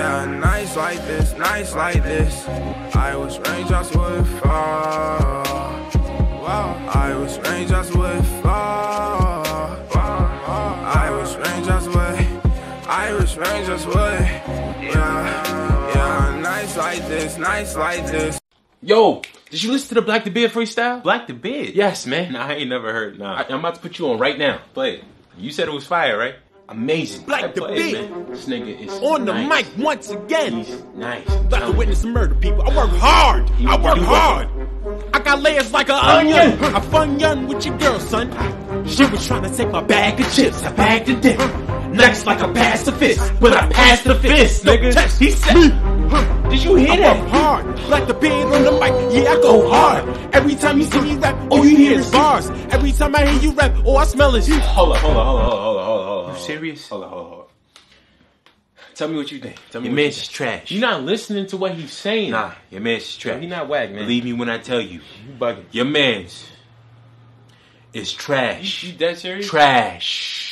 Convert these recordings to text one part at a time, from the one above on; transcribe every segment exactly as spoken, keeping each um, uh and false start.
Yeah, nights like this, nights like this. I wish raindrops would fall. Wow. I wish raindrops would fall. I wish raindrops would. I wish raindrops would. Yeah, yeah, nights like this, nights like this. Yo, did you listen to the Black the Beard freestyle? Black the Beard? Yes, man. Nah, I ain't never heard. Nah, I, I'm about to put you on right now. play it. You said it was fire, right? Amazing. Black the Beard. This nigga is On the nice. mic once again. He's nice. About to witness some murder, people. I work hard. I work hard. I got layers like an onion. A fun young with your girl, son. She was trying to take my bag of chips. I bagged the dick. Next like a pacifist. When I pass the fist, nigga. Test he said. Did you hear I that? work hard. Black the Beard on the mic. Yeah, I go hard. Every time you see me rap, all you hear is bars. Every time I hear you rap, all I smell is you. Hold on, hold on, hold on, hold on, hold on, hold on. You serious? Hold on, hold on, hold on. Tell me what you think. Tell me Your what man's you is think. trash. You're not listening to what he's saying. Nah, your man's is trash. He not whack, man. Believe me when I tell you. You bugging. Your man's is trash. You, you that serious? Trash.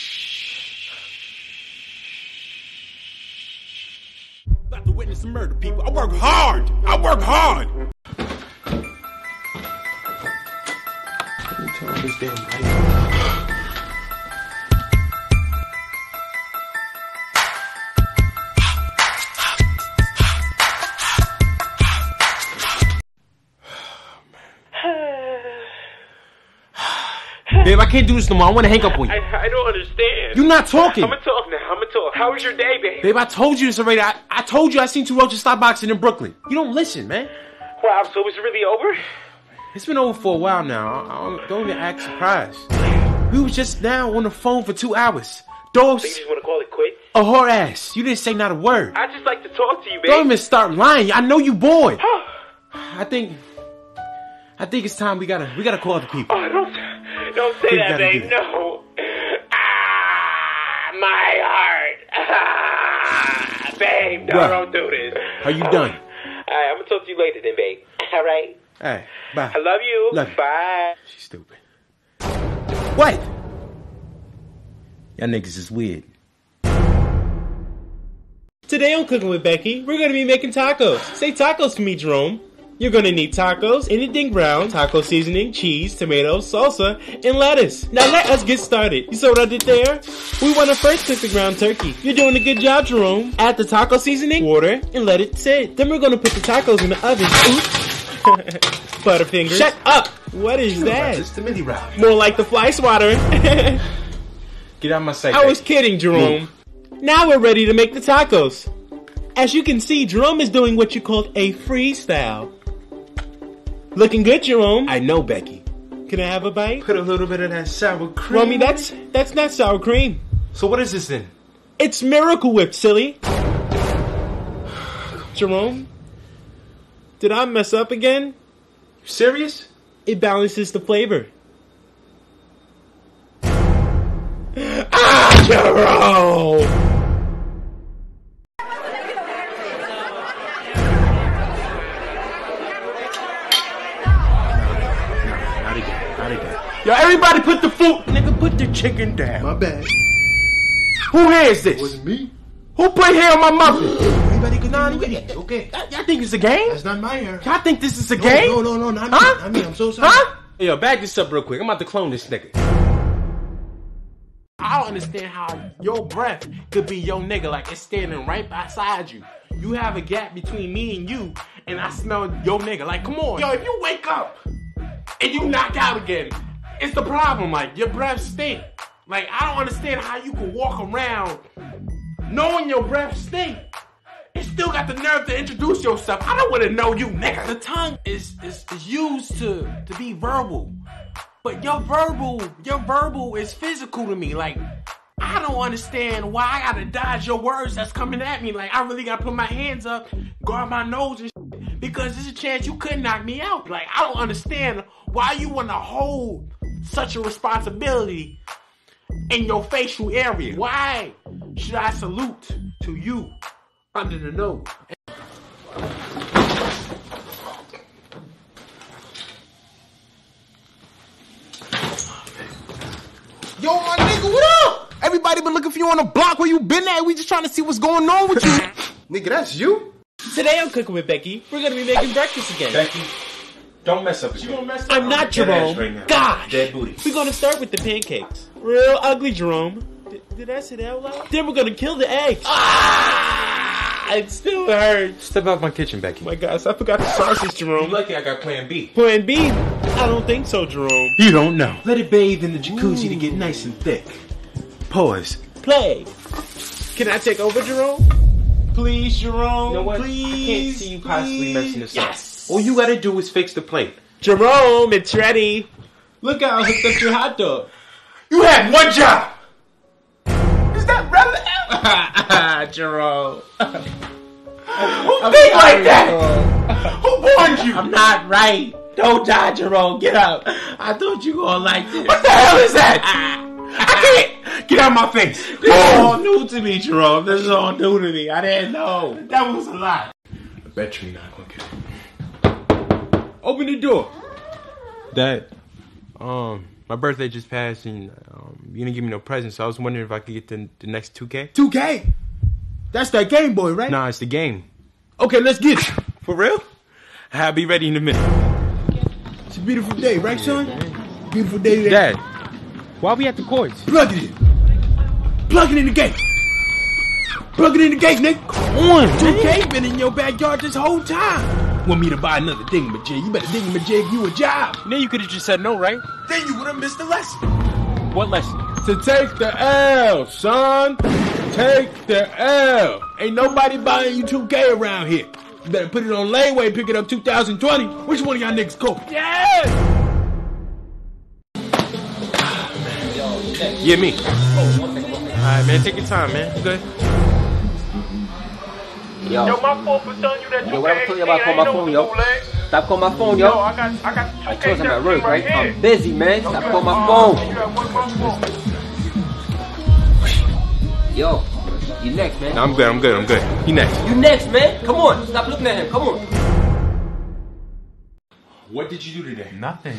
About to witness some murder, people. I work hard. I work hard. Let me turn this damn light. Babe, I can't do this no more. I want to hang up on you. I, I don't understand. You're not talking. I'm gonna talk now. I'm gonna talk. How was your day, babe? Babe, I told you this already. I, I told you I seen two roaches stop boxing in Brooklyn. You don't listen, man. Wow, so it's really over? It's been over for a while now. I don't, don't even act surprised. We was just now on the phone for two hours. Dos, So you just wanna call it quits? a whore ass. You didn't say not a word. I just like to talk to you, babe. Don't even start lying. I know you bored. I think, I think it's time we gotta, we gotta call the people. Oh, don't, don't say We that, gotta do babe. that. No. Ah, my heart. Ah, babe, no, Bruh. don't do this. Are you done? Alright, I'm gonna talk to you later then, babe. Alright? Hey, bye. I love you. Love you. Bye. She's stupid. What? Y'all niggas is weird. Today on Cooking with Becky, we're going to be making tacos. Say tacos to me, Jerome. You're going to need tacos, anything brown, taco seasoning, cheese, tomatoes, salsa, and lettuce. Now let us get started. You saw what I did there? We want to first cook the ground turkey. You're doing a good job, Jerome. Add the taco seasoning, water, and let it sit. Then we're going to put the tacos in the oven. Oops. Butterfingers. Shut up! What is that? It's the mini route. More like the fly swatter. Get out of my sight. I was kidding, Jerome. Now we're ready to make the tacos. As you can see, Jerome is doing what you call a freestyle. Looking good, Jerome. I know, Becky. Can I have a bite? Put a little bit of that sour cream. Rummy, that's that's not sour cream. So what is this then? It's Miracle Whip, silly. Jerome, did I mess up again? You serious? It balances the flavor. Ah, Jerome! Not again. Not again. Yo, everybody put the food. Nigga, put the chicken down. My bad. Who hair is this? Wasn't me. Who put hair on my muffin? Everybody could Nah, do you- it. Okay. Y'all y'all think it's a game? That's not my hair. Y'all think this is a No, game? no, no, no, not me. Huh? Not me. I'm so sorry. Huh? Hey, yo, back this up real quick. I'm about to clone this nigga. I don't understand how your breath could be your nigga like it's standing right beside you. You have a gap between me and you, and I smell your nigga. Like, come on. Yo, if you wake up and you knock out again, it's the problem. Like, your breath stink. Like, I don't understand how you can walk around knowing your breath stink. You still got the nerve to introduce yourself. I don't want to know you, nigga. The tongue is, is, is used to, to be verbal. But your verbal, your verbal is physical to me. Like, I don't understand why I gotta dodge your words that's coming at me. Like, I really gotta put my hands up, guard my nose and shit, because there's a chance you could knock me out. Like, I don't understand why you wanna hold such a responsibility in your facial area. Why should I salute to you under the nose? Yo, my nigga, what up? Everybody been looking for you on the block. Where you been at? We just trying to see what's going on with you. Nigga, that's you? Today I'm cooking with Becky. We're gonna be making breakfast again. Becky, don't mess up again. You gonna mess up? I'm not Dead ass Jerome. right now. Gosh. Dead booty. We're gonna start with the pancakes. Real ugly, Jerome. Did, did I say that out loud? Then we're gonna kill the eggs. Ah! It still hurts. Step out my kitchen, Becky. Oh my gosh, I forgot the sausage, Jerome. You lucky I got plan B. Plan B? I don't think so, Jerome. You don't know. Let it bathe in the jacuzzi to get nice and thick. Pause. Play. Can I take over, Jerome? Please, Jerome. You know what? Please. I can't see you possibly messing this Yes. up. All you gotta do is fix the plate. Jerome, it's ready. Look how I hooked up your hot dog. You had one job. Is that relevant? Jerome. Who think like that? Who warned you? I'm not right. Don't die, Jerome. Get up. I thought you gonna like this. What the hell is that? I can't. Get out of my face. This is all new to me, Jerome. This is all new to me. I didn't know. That was a lie. I bet you're not gonna get it. Open the door. Dad, um, my birthday just passed and um, you didn't give me no present, so I was wondering if I could get the, the next two K. two K? That's that Game Boy, right? Nah, it's the game. Okay, let's get it. For real? I'll be ready in a minute. It's a beautiful day, right, son? Beautiful day today. Dad, why we at the courts? Plug it in. Plug it in the gate. Plug it in the gate, nigga. Come on, two K been in your backyard this whole time. Want me to buy another thingamajig? You better thingamajig you a job. Then you could have just said no, right? Then you would have missed the lesson. What lesson? To take the L, son. Take the L. Ain't nobody buying you two K around here. You better put it on layaway, pick it up two thousand twenty. Which one of y'all niggas cool? Yes! Yeah, me. Alright, man, take your time, man. You good? Yo, Yo, my fault for telling you that you yo, what I'm can't telling you about calling my phone, yo. Stop calling my phone, Yo, yo. I got, I got I two told K you I'm at work, right? here. I'm busy, man. Stop calling my You phone. got one more phone. Yo, you next, man. No, I'm good, I'm good, I'm good. He next. You next, man. Come on. Stop looking at him. Come on. What did you do today? Nothing.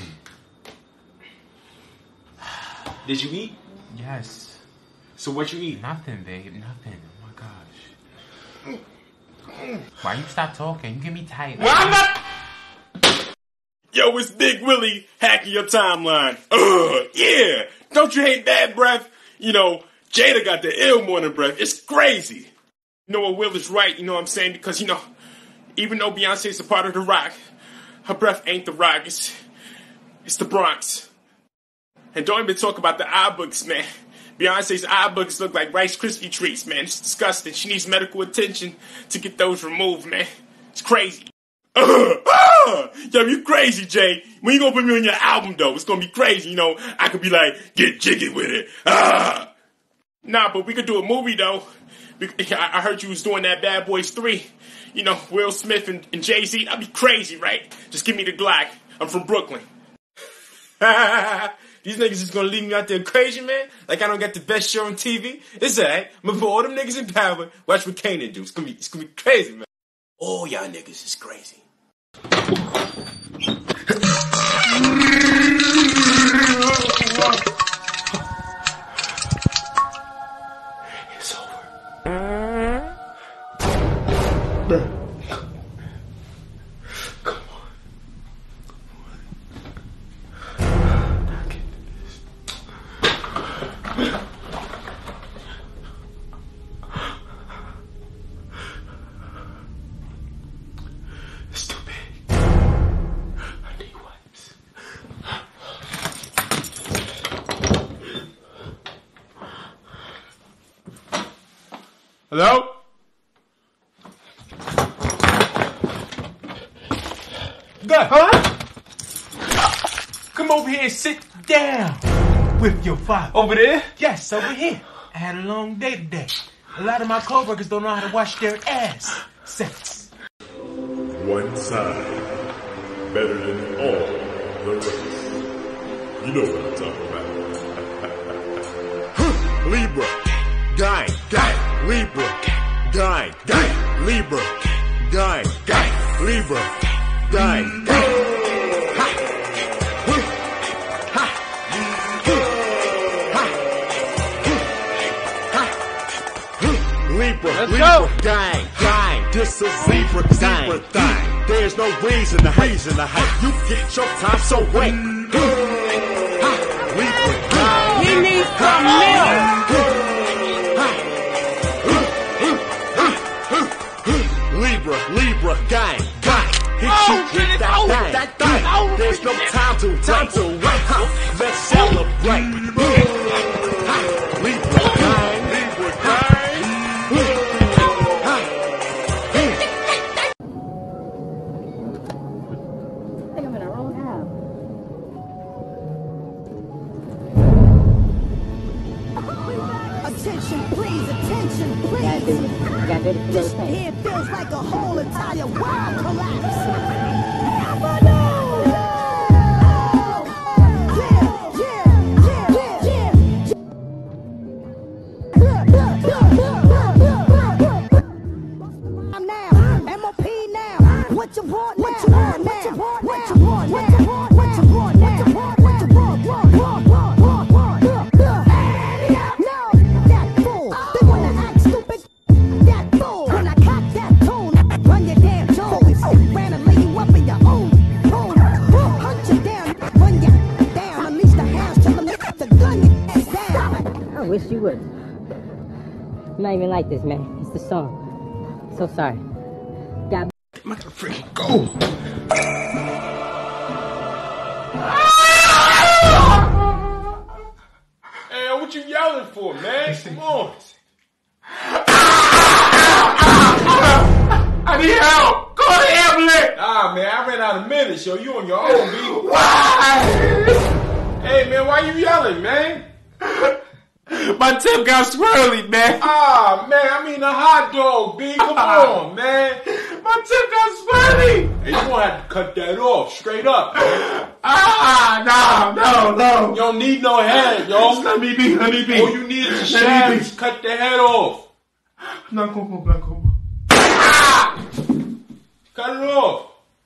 Did you eat? Yes. So what you eat? Nothing, babe. Nothing. Oh my gosh. Why you stop talking? You get me tight. Well, I'm not. Yo, it's Big Willie hacking your timeline. Ugh, yeah. Don't you hate bad breath? You know, Jada got the ill morning breath. It's crazy. You know what, Will is right, you know what I'm saying? Because, you know, even though Beyonce's a part of the rock, her breath ain't the rock. It's, it's the Bronx. And don't even talk about the eye books, man. Beyonce's eye books look like Rice Krispie treats, man. It's disgusting. She needs medical attention to get those removed, man. It's crazy. Uh, uh, yo, you crazy, Jay. When you gonna put me on your album, though? It's gonna be crazy, you know. I could be like, get jiggy with it. Ah. Nah, but we could do a movie, though. I heard you was doing that Bad Boys three. You know, Will Smith and, and Jay-Z. That'd be crazy, right? Just give me the Glock. I'm from Brooklyn. These niggas is gonna leave me out there crazy, man. Like I don't got the best show on T V. It's alright. I'm gonna put all them niggas in power. Watch what Kanan do. It's gonna be, it's gonna be crazy, man. All y'all niggas is crazy. It's over. Bruh. Come on. It's too big. I need wipes. Hello? Good, huh? Come over here and sit down with your father. Over there? Yes, over here. I had a long day today. A lot of my coworkers don't know how to wash their ass. Sex. One side better than all the rest. You know what I'm talking about. Libra, guy, guy, Libra, guy, guy, Libra, guy, guy, Libra, guy, guy. Libra, Let's Libra, go. guy, guy. just a zebra, zebra thing. There's no reason to hate, reason to hate. You get your time, so wait. Libra gang. He needs some milk. Libra, Libra gang, gang. Hit you with that thing, that thing. There's no time to, time to wait. Huh? Let's celebrate. Libra gang, Libra gang. I think I'm in a wrong house. Attention, please, attention, please. This here feels like a whole entire world collapse. Never know. Yeah, yeah, yeah, yeah, yeah. I'm now, M O P now. What you want now? What you want now? What you want now? What you want now? What you want now? What you want now? What you want? What you want? Want? Want? Want? Want? Want? No, that fool. They wanna act stupid. That fool. When I cock that tune, run your damn toes. Ran and lay you up in your own home. Hunt you down, run you down. Unleash the hounds till the the gun your ass down. I wish you would. I'm not even like this, man. It's the song. So sorry. God. I'm gonna freaking go. Hey, what you yelling for, man? Come on. I need help. Call the ambulance. Ah, man, I ran out of minutes, yo. You on your own, B. Why? Hey, man, why you yelling, man? My tip got swirly, man. Ah, man, I mean a hot dog, B. Come on, man. My tip got swirly. Hey, you gonna have to cut that off straight up, man. Ah, no, no, no. You don't need no head, yo. Just let me be, let me be. All you need is a shave. Just cut the head off. Not gonna go, not gonna go. Ah! Cut it off.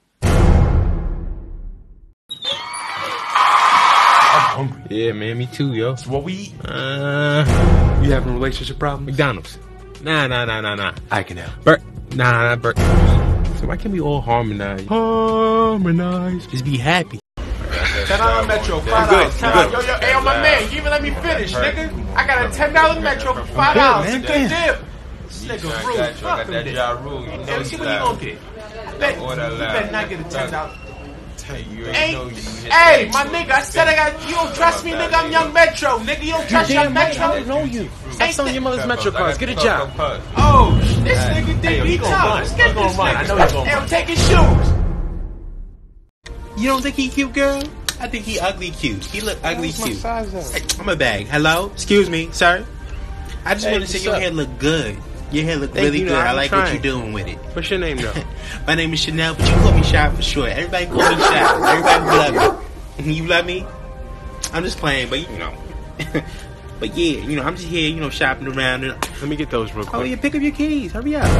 I'm hungry. Yeah, man, me too, yo. So what we eat? Uh, You having a relationship problem? McDonald's. Nah, nah, nah, nah, nah. I can help. Bert. Nah, nah, nah, Bert. So why can't we all harmonize? Harmonize. Just be happy. ten dollar Metro, five dollars. Yo, yo, hey, yo, my man, you even let me finish, nigga. I got a ten dollar Metro for five dollars. It's a good deal. This nigga rude. Fuck him this. Hey, let's see what you gonna get. Bet, you better not get a ten dollar. Hey, hey, my nigga, I said I got, you don't trust me, nigga, I'm Young Metro. Nigga, you don't trust Young Metro? I don't know you. Stop selling your mother's Metro cards. Get a job. Oh, this nigga think he tough. Let's get this nigga. Hey, I'm taking shoes. You don't think he cute, girl? I think he ugly cute. He look ugly cute. Hey, I'm a bag. Hello? Excuse me, sir. I just Hey, want to say what's your up? hair look good. Your hair look Thank really you, good. no, I I'm like what trying. you're doing with it. What's your name, though? My name is Chanel, but you call me Shy for short. Everybody call me Shy. Everybody love me. You love me? I'm just playing, but you know. But yeah, you know, I'm just here, you know, shopping around. And... Let me get those real quick. Oh, yeah, pick up your keys. Hurry up.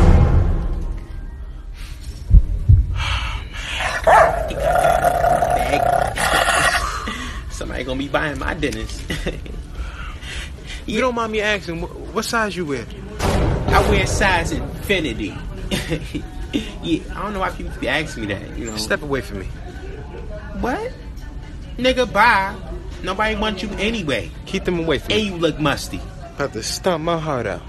Somebody gonna be buying my dinners. You don't mind me asking, what, what size you wear? I wear size infinity. Yeah, I don't know why people be asking me that, you know. Step away from me. What? Nigga, bye. Nobody wants you anyway. Keep them away from And me. you look musty. About to stomp my heart out.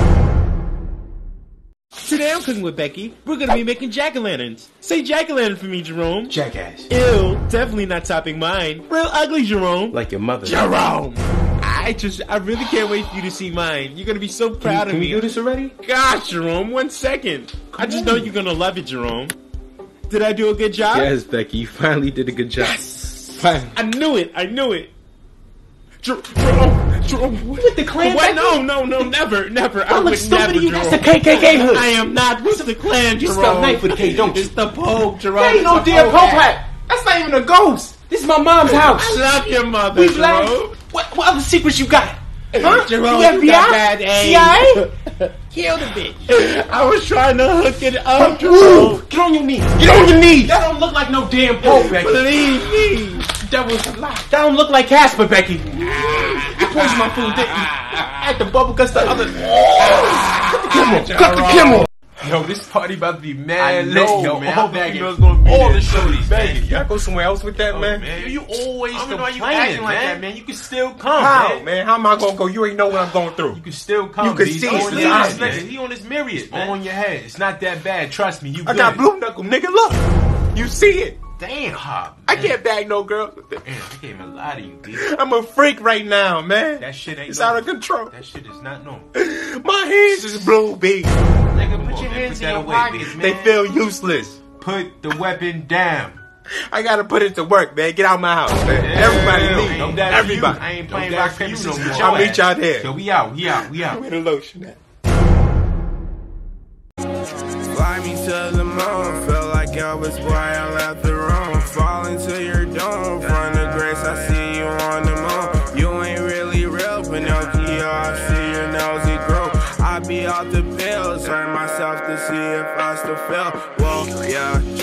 Today I'm cooking with Becky. We're gonna be making jack-o'-lanterns. Say jack-o'-lantern for me, Jerome. Jackass. Ew, definitely not topping mine. Real ugly, Jerome. Like your mother. Jerome! I just, I really can't wait for you to see mine. You're gonna be so proud Can of we me. do this already? Gosh, Jerome, one second. I just know you're gonna love it, Jerome. Did I do a good job? Yes, Becky. You finally did a good job. Yes. Finally. I knew it. I knew it. Jer- Jerome, Jerome, With the Klan, what? Becky? No, no, no, never, never. I look would stupid never, to you. Jerome. That's the K K K hood. I am not with the Klan, You Jerome. spell knife with a K, don't you? It's the Pope, Jerome. There ain't It's no the damn Pope Pope hat. hat. That's not even a ghost. This is my mom's house. I love your mother, We Jerome. black. What, what other secrets you got? Huh? Jerome, you you F B I? got bad aim. C I A? Kill the bitch. I was trying to hook it up, Jerome. Get on your knees. Get on your knees. That don't look like no damn Pope, Becky. Believe me. That was a lie. That don't look like Casper, Becky. You poisoned my food, didn't you? I had the bubble guts the other. Cut the camera. Cut the camera. Yo, this party about to be mad I lit, know, yo. man. All I the bagging females gonna be all there. the shorties, man. Y'all go somewhere else with that, Oh, man. man. You always I don't know why you complaining, acting like man. that, man. You can still come, How, man. man? How am I gonna go? You ain't know what I'm going through. You can still come. You can B. see He it's on the his- eyes, nigga, man. He on his myriad, It's man. on your head. It's not that bad. Trust me. You I good. got blue knuckle, nigga. Look, you see it. Damn. Ah, I can't bag no girl. Damn, I can't even lie to you, B. I'm a freak right now, man. That shit ain't It's normal. out of control. That shit is not normal. My hands is blue, B. Nigga, put on, your man. hands Put in that your away, pockets, B. man. They feel useless. Put the weapon down. I gotta put it to work, man. Get out my house, man. Yeah. Everybody Don't leave. that Everybody. You. I ain't Don't playing that rock, for paper, you scissors no with more. your I'll meet ass. y'all there. So we out, we out, we out. Where the lotion at? Fly me to the moon, feel like Elvis, boy, I left the room. Fall into your dome, from the grace, I see you on the moon. You ain't really real, Pinocchio, I see your nosy groove. I be off the pills, hurt myself to see if I still feel. Whoa, yeah,